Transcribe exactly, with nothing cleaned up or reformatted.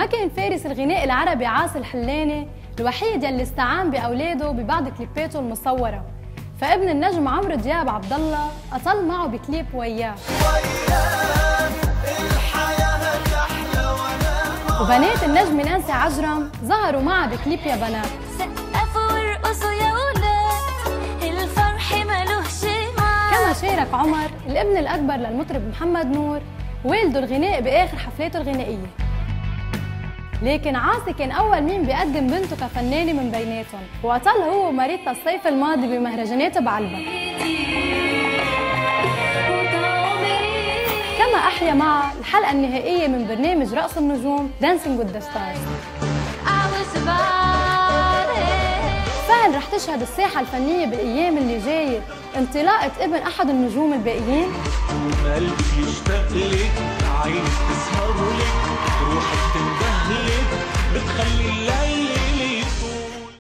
ما كان فارس الغناء العربي عاصي الحلاني الوحيد يلي استعان بأولاده ببعض كليباته المصورة، فابن النجم عمرو دياب عبد الله أطل معه بكليب وياه وبنات النجم نانسي عجرم ظهروا معها بكليب يا بنات. سقفوا وارقصوا يا ولاد الفرح مالوش معاد. كما شارك عمر الابن الأكبر للمطرب محمد نور والده الغناء بآخر حفلاته الغنائية، لكن عاصي كان أول مين بيقدم بنته كفنانة من بيناتهم، وأطل هو وماريتا الصيف الماضي بمهرجانات بعلبة. كما أحيا معها الحلقة النهائية من برنامج رقص النجوم دانسينج وذ ذا ستارز. فهل رح تشهد الساحة الفنية بالأيام اللي جاية انطلاقة ابن أحد النجوم الباقيين؟ قلبي يشتاق لك، عينك تسهر لك، روحك